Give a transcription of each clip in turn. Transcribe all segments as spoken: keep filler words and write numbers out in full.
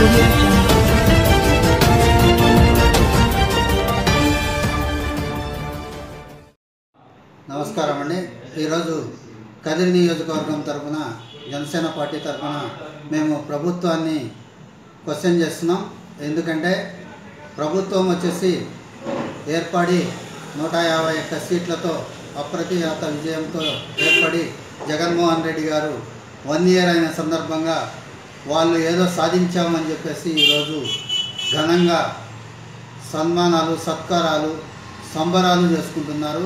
audio jungle. నమస్కారం అండి. ఈరోజు కదిరి నియోజకవర్గం తరఫున జనసేన పార్టీ తరఫున మేము ప్రభుత్వాన్ని క్వశ్చన్ చేస్తున్నాం. ఎందుకంటే ప్రభుత్వం వచ్చేసి ఏర్పడి నూట యాభై ఒక్క సీట్లతో అప్రతిహత విజయంతో ఏర్పడి జగన్మోహన్ రెడ్డి గారు వన్ ఇయర్ అయిన సందర్భంగా వాళ్ళు ఏదో సాధించామని చెప్పేసి ఈరోజు ఘనంగా సన్మానాలు సత్కారాలు సంబరాలు చేసుకుంటున్నారు.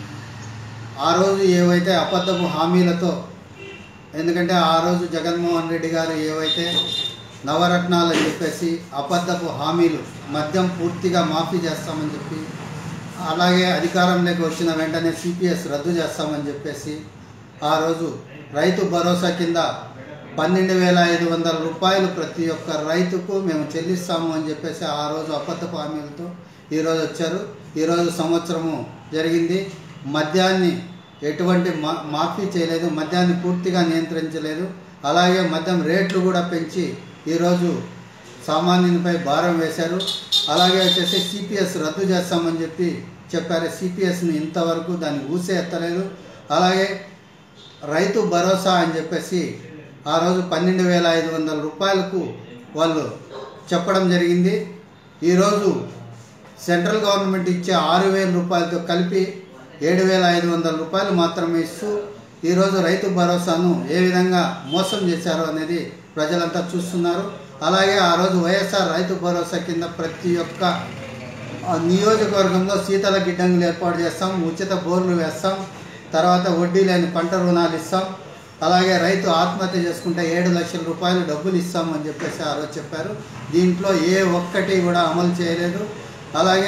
ఆ రోజు ఏవైతే అబద్ధపు హామీలతో, ఎందుకంటే ఆ రోజు జగన్మోహన్ రెడ్డి గారు ఏవైతే నవరత్నాలు అని చెప్పేసి అబద్ధపు హామీలు, మద్యం పూర్తిగా మాఫీ చేస్తామని చెప్పి, అలాగే అధికారంలోకి వచ్చిన వెంటనే సిపిఎస్ రద్దు చేస్తామని చెప్పేసి, ఆ రోజు రైతు భరోసా కింద పన్నెండు వేల ఐదు వందల రూపాయలు ప్రతి ఒక్క రైతుకు మేము చెల్లిస్తాము అని చెప్పేసి ఆ రోజు అబద్ధపు హామీలతో ఈరోజు వచ్చారు. ఈరోజు సంవత్సరము జరిగింది. మద్యాన్ని ఎటువంటి మా మాఫీ చేయలేదు, మద్యాన్ని పూర్తిగా నియంత్రించలేదు. అలాగే మద్యం రేట్లు కూడా పెంచి ఈరోజు సామాన్యునిపై భారం వేశారు. అలాగే వచ్చేసి సిపిఎస్ రద్దు చేస్తామని చెప్పి చెప్పారు. సిపిఎస్ని ఇంతవరకు దాన్ని ఊసే ఎత్తలేదు. అలాగే రైతు భరోసా అని చెప్పేసి ఆ రోజు పన్నెండు వేల ఐదు వందల రూపాయలకు వాళ్ళు చెప్పడం జరిగింది. ఈరోజు సెంట్రల్ గవర్నమెంట్ ఇచ్చే ఆరు వేల రూపాయలతో కలిపి ఏడు వేల ఐదు వందల రూపాయలు మాత్రమే ఇస్తూ ఈరోజు రైతు భరోసాను ఏ విధంగా మోసం చేశారో అనేది ప్రజలంతా చూస్తున్నారు. అలాగే ఆ రోజు వైఎస్ఆర్ రైతు భరోసా కింద ప్రతి ఒక్క నియోజకవర్గంలో శీతల గిడ్డంగులు ఏర్పాటు చేస్తాం, ఉచిత బోర్లు వేస్తాం, తర్వాత వడ్డీ లేని పంట రుణాలు ఇస్తాం, అలాగే రైతు ఆత్మహత్య చేసుకుంటే ఏడు లక్షల రూపాయలు డబ్బులు ఇస్తామని చెప్పేసి ఆ రోజు చెప్పారు. దీంట్లో ఏ ఒక్కటి కూడా అమలు చేయలేదు. అలాగే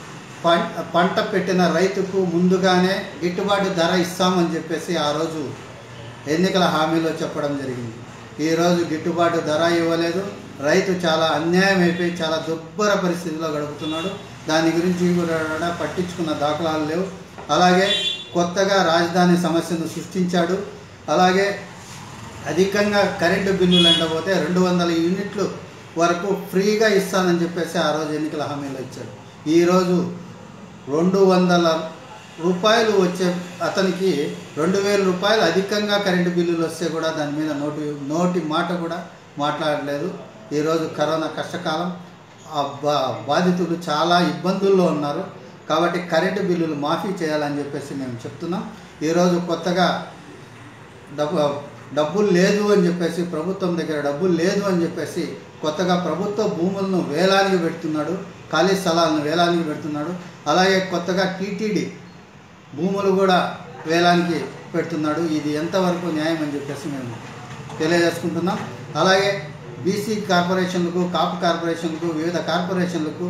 పంట పెట్టిన రైతుకు ముందుగానే గిట్టుబాటు ధర ఇస్తామని చెప్పేసి ఆ రోజు ఎన్నికల హామీలో చెప్పడం జరిగింది. ఈరోజు గిట్టుబాటు ధర ఇవ్వలేదు. రైతు చాలా అన్యాయం అయిపోయి చాలా దుర్భర పరిస్థితిలో గడుపుతున్నాడు. దాని గురించి కూడా పట్టించుకున్న దాఖలాలు లేవు. అలాగే కొత్తగా రాజధాని సమస్యను సృష్టించాడు. అలాగే అధికంగా కరెంటు బిల్లులు అంటపోతే రెండు వందల యూనిట్లు వరకు ఫ్రీగా ఇస్తానని చెప్పేసి ఆ రోజు ఎన్నికల హామీలో ఇచ్చాడు. ఈరోజు రెండు వందల రూపాయలు వచ్చే అతనికి రెండు వేల రూపాయలు అధికంగా కరెంటు బిల్లులు వస్తే కూడా దాని మీద నోటి నోటి మాట కూడా మాట్లాడలేదు. ఈరోజు కరోనా కష్టకాలం, ఆ బా బాధితులు చాలా ఇబ్బందుల్లో ఉన్నారు. కాబట్టి కరెంటు బిల్లులు మాఫీ చేయాలని చెప్పేసి మేము చెప్తున్నాం. ఈరోజు కొత్తగా డబ్బు డబ్బులు లేదు అని చెప్పేసి, ప్రభుత్వం దగ్గర డబ్బులు లేదు అని చెప్పేసి కొత్తగా ప్రభుత్వ భూములను వేలానికి పెడుతున్నాడు, ఖాళీ స్థలాలను వేలానికి పెడుతున్నాడు. అలాగే కొత్తగా టీటీడీ భూములు కూడా వేలానికి పెడుతున్నాడు. ఇది ఎంతవరకు న్యాయం అని చెప్పేసి మేము తెలియజేసుకుంటున్నాం. అలాగే బీసీ కార్పొరేషన్లకు, కాపు కార్పొరేషన్లకు, వివిధ కార్పొరేషన్లకు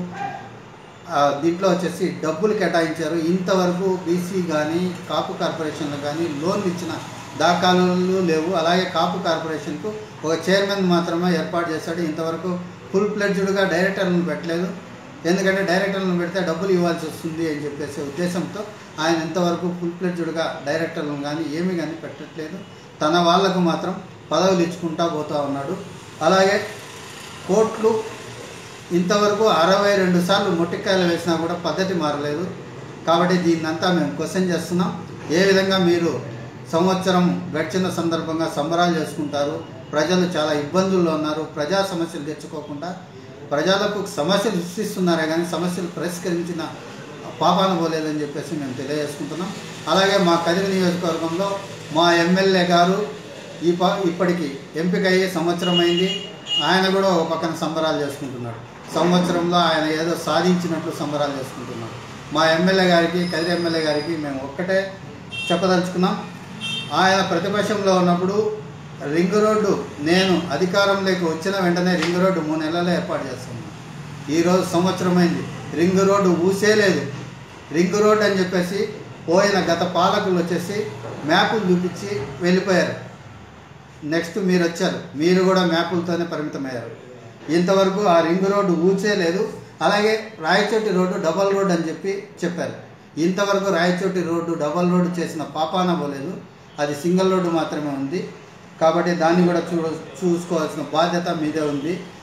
దీంట్లో వచ్చేసి డబ్బులు కేటాయించారు. ఇంతవరకు బీసీ కానీ కాపు కార్పొరేషన్లు కానీ లోన్లు ఇచ్చిన దాఖలాలు లేవు. అలాగే కాపు కార్పొరేషన్కు ఒక చైర్మన్ మాత్రమే ఏర్పాటు చేశాడు. ఇంతవరకు ఫుల్ ప్లెడ్జ్డ్గా డైరెక్టర్లను పెట్టలేదు. ఎందుకంటే డైరెక్టర్లను పెడితే డబ్బులు ఇవ్వాల్సి వస్తుంది అని చెప్పేసి ఉద్దేశంతో ఆయన ఇంతవరకు ఫుల్ ప్లెడ్జ్డ్గా డైరెక్టర్లను కానీ ఏమీ కానీ పెట్టట్లేదు. తన వాళ్లకు మాత్రం పదవులు ఇచ్చుకుంటా పోతూ ఉన్నాడు. అలాగే కోట్లు ఇంతవరకు అరవై రెండు సార్లు మొట్టికాయలు వేసినా కూడా పద్ధతి మారలేదు. కాబట్టి దీన్నంతా మేము క్వశ్చన్ చేస్తున్నాం. ఏ విధంగా మీరు సంవత్సరం గడిచిన సందర్భంగా సంబరాలు చేసుకుంటారు? ప్రజలు చాలా ఇబ్బందుల్లో ఉన్నారు. ప్రజా సమస్యలు తెచ్చుకోకుండా ప్రజలకు సమస్యలు సృష్టిస్తున్నారే కానీ సమస్యలు పరిష్కరించిన పాపాన పోలేదని చెప్పేసి మేము తెలియజేసుకుంటున్నాం. అలాగే మా కదిరి నియోజకవర్గంలో మా ఎమ్మెల్యే గారు ఈ ప ఇప్పటికి ఎంపిక అయ్యి సంవత్సరం అయింది. ఆయన కూడా ఒక పక్కన సంబరాలు చేసుకుంటున్నాడు. సంవత్సరంలో ఆయన ఏదో సాధించినట్లు సంబరాలు చేసుకుంటున్నాడు. మా ఎమ్మెల్యే గారికి, కదిరి ఎమ్మెల్యే గారికి మేము ఒక్కటే చెప్పదలుచుకున్నాం. ఆయన ప్రతిపక్షంలో ఉన్నప్పుడు రింగ్ రోడ్డు, నేను అధికారంలోకి వచ్చిన వెంటనే రింగ్ రోడ్డు మూడు నెలల్లో ఏర్పాటు చేస్తున్నాను. ఈరోజు సంవత్సరమైంది, రింగ్ రోడ్డు ఊసేలేదు. రింగ్ రోడ్డు అని చెప్పేసి పోయిన గత పాలకులు వచ్చేసి మ్యాపులు చూపించి వెళ్ళిపోయారు. నెక్స్ట్ మీరు వచ్చారు, మీరు కూడా మ్యాపులతోనే పరిమితమయ్యారు. ఇంతవరకు ఆ రింగ్ రోడ్డు ఊసేలేదు. అలాగే రాయచోటి రోడ్డు డబల్ రోడ్డు అని చెప్పి చెప్పారు. ఇంతవరకు రాయచోటి రోడ్డు డబల్ రోడ్డు చేసిన పాపాన పోలేదు. అది సింగిల్ రోడ్డు మాత్రమే ఉంది. కాబట్టి దాన్ని కూడా చూ చూసుకోవాల్సిన బాధ్యత మీదే ఉంది.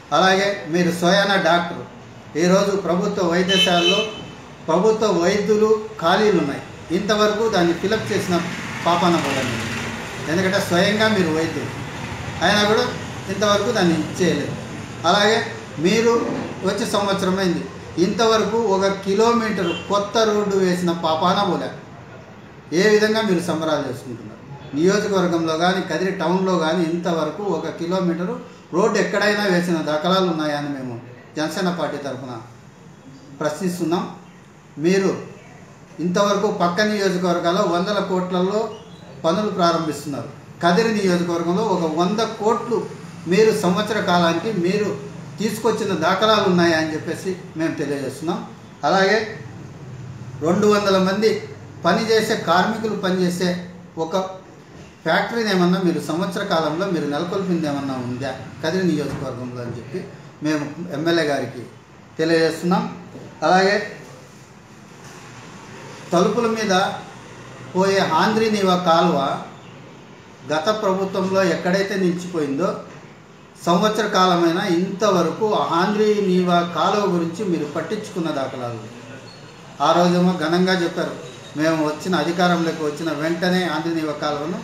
అలాగే మీరు స్వయాన డాక్టర్, ఈరోజు ప్రభుత్వ వైద్యశాలలో ప్రభుత్వ వైద్యులు ఖాళీలు ఉన్నాయి, ఇంతవరకు దాన్ని ఫిలప్ చేసిన పాపాన పోలేదు. ఎందుకంటే స్వయంగా మీరు వైద్యులు అయినా కూడా ఇంతవరకు దాన్ని చేయలేదు. అలాగే మీరు వచ్చే సంవత్సరం అయింది, ఇంతవరకు ఒక కిలోమీటర్ కొత్త రోడ్డు వేసిన పాపాన పోలే. ఏ విధంగా మీరు సంబరాలు చేసుకుంటున్నారు? నియోజకవర్గంలో కానీ కదిరి టౌన్లో కానీ ఇంతవరకు ఒక కిలోమీటరు రోడ్డు ఎక్కడైనా వేసిన దాఖలాలు ఉన్నాయని మేము జనసేన పార్టీ తరఫున ప్రశ్నిస్తున్నాం. మీరు ఇంతవరకు పక్క నియోజకవర్గాల్లో వందల కోట్లలో పనులు ప్రారంభిస్తున్నారు. కదిరి నియోజకవర్గంలో ఒక వంద కోట్లు మీరు సంవత్సర కాలానికి మీరు తీసుకొచ్చిన దాఖలాలు ఉన్నాయా అని చెప్పేసి మేము తెలియజేస్తున్నాం. అలాగే రెండు వందల మంది పనిచేసే కార్మికులు పనిచేసే ఒక ఫ్యాక్టరీని ఏమన్నా మీరు సంవత్సర కాలంలో మీరు నెలకొల్పింది ఏమన్నా ఉందా కదిరి నియోజకవర్గంలో అని చెప్పి మేము ఎమ్మెల్యే గారికి తెలియజేస్తున్నాం. అలాగే తలుపుల మీద పోయే ఆంధ్రీనీవా కాలువ గత ప్రభుత్వంలో ఎక్కడైతే నిలిచిపోయిందో సంవత్సర కాలమైనా ఇంతవరకు ఆంధ్రీనీవా కాలువ గురించి మీరు పట్టించుకున్న దాఖలాలు. ఆ రోజేమో ఘనంగా చెప్పారు, మేము వచ్చిన అధికారంలోకి వచ్చిన వెంటనే ఆంధ్రీనీవా కాలువను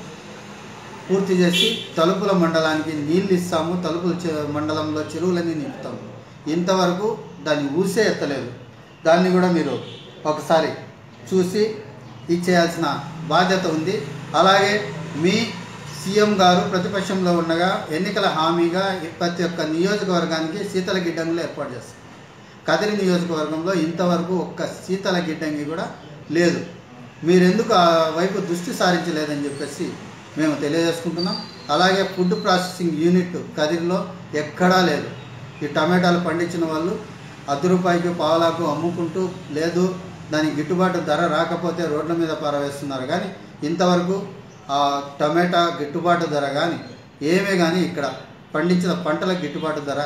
పూర్తి చేసి తలుపుల మండలానికి నీళ్ళు ఇస్తాము, తలుపుల మండలంలో చెరువులన్నీ నింపుతాము. ఇంతవరకు దాన్ని ఊసే ఎత్తలేదు. దాన్ని కూడా మీరు ఒకసారి చూసి ఇచ్చేయాల్సిన బాధ్యత ఉంది. అలాగే మీ సీఎం గారు ప్రతిపక్షంలో ఉండగా ఎన్నికల హామీగా ప్రతి ఒక్క నియోజకవర్గానికి శీతల గిడ్డంగులు ఏర్పాటు చేస్తారు. కదిరి నియోజకవర్గంలో ఇంతవరకు ఒక్క శీతల గిడ్డంగి కూడా లేదు. మీరెందుకు ఆ వైపు దృష్టి సారించలేదని చెప్పేసి మేము తెలియజేసుకుంటున్నాం. అలాగే ఫుడ్ ప్రాసెసింగ్ యూనిట్ కదిరిలో ఎక్కడా లేదు. ఈ టమాటాలు పండించిన వాళ్ళు అర్ధ రూపాయికి పావలాకు అమ్ముకుంటూ లేదు, దానికి గిట్టుబాటు ధర రాకపోతే రోడ్ల మీద పారవేస్తున్నారు. కానీ ఇంతవరకు ఆ టమాటా గిట్టుబాటు ధర కానీ ఏమే కానీ ఇక్కడ పండించిన పంటల గిట్టుబాటు ధర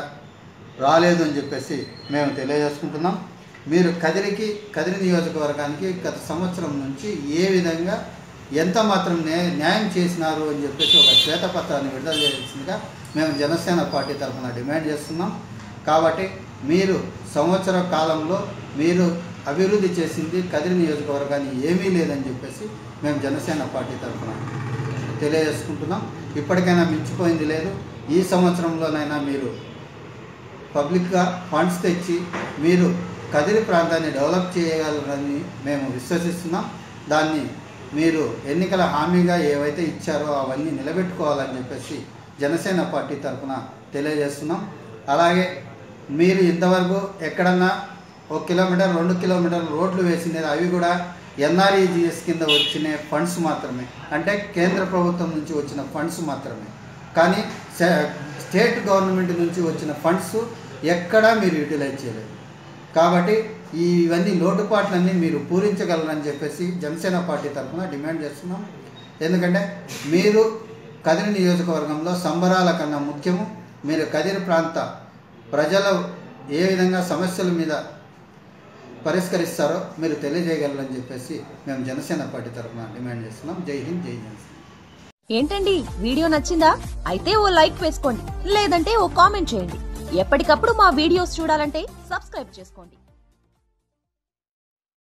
రాలేదు అని చెప్పేసి మేము తెలియజేసుకుంటున్నాం. మీరు కదిరికి కదిరి నియోజకవర్గానికి గత సంవత్సరం నుంచి ఏ విధంగా ఎంత మాత్రం న్యాయం చేసినారు అని చెప్పేసి ఒక శ్వేతపత్రాన్ని విడుదల చేయాల్సిందిగా మేము జనసేన పార్టీ తరఫున డిమాండ్ చేస్తున్నాం. కాబట్టి మీరు సంవత్సర కాలంలో మీరు అభివృద్ధి చేసింది కదిరి నియోజకవర్గాన్ని ఏమీ లేదని చెప్పేసి మేము జనసేన పార్టీ తరఫున తెలియజేసుకుంటున్నాం. ఇప్పటికైనా మించిపోయింది లేదు. ఈ సంవత్సరంలోనైనా మీరు పబ్లిక్గా ఫండ్స్ తెచ్చి మీరు కదిరి ప్రాంతాన్ని డెవలప్ చేయగలరని మేము విశ్వసిస్తున్నాం. దాన్ని మీరు ఎన్నికల హామీగా ఏవైతే ఇచ్చారో అవన్నీ నిలబెట్టుకోవాలని చెప్పేసి జనసేన పార్టీ తరఫున తెలియజేస్తున్నాం. అలాగే మీరు ఇంతవరకు ఎక్కడన్నా ఒక కిలోమీటర్ రెండు కిలోమీటర్లు రోడ్లు వేసినది అవి కూడా ఎన్ఆర్ఈజిఎస్ కింద వచ్చిన ఫండ్స్ మాత్రమే, అంటే కేంద్ర ప్రభుత్వం నుంచి వచ్చిన ఫండ్స్ మాత్రమే. కానీ స్టేట్ గవర్నమెంట్ నుంచి వచ్చిన ఫండ్స్ ఎక్కడా మీరు యూటిలైజ్ చేయలేదు. కాబట్టి ఇవన్నీ లోటుపాట్లన్నీ మీరు పూరించగలరని చెప్పేసి జనసేన పార్టీ తరఫున డిమాండ్ చేస్తున్నాం. ఎందుకంటే మీరు కదిరి నియోజకవర్గంలో సంబరాల కన్నా ముఖ్యము మీరు కదిరి ప్రాంత ప్రజలు ఏ విధంగా సమస్యల మీద పరిష్కరిస్తారో మీరు తెలియజేయగలరని చెప్పేసి మేము జనసేన పార్టీ తరఫున డిమాండ్ చేస్తున్నాం. జై హింద్, జై జనసేన. ఏంటండి వీడియో నచ్చిందా? అయితే ఓ లైక్ వేసుకోండి, లేదంటే ఓ కామెంట్ చేయండి. ఎప్పటికప్పుడు మా వీడియోస్ చూడాలంటే సబ్స్క్రైబ్ చేసుకోండి.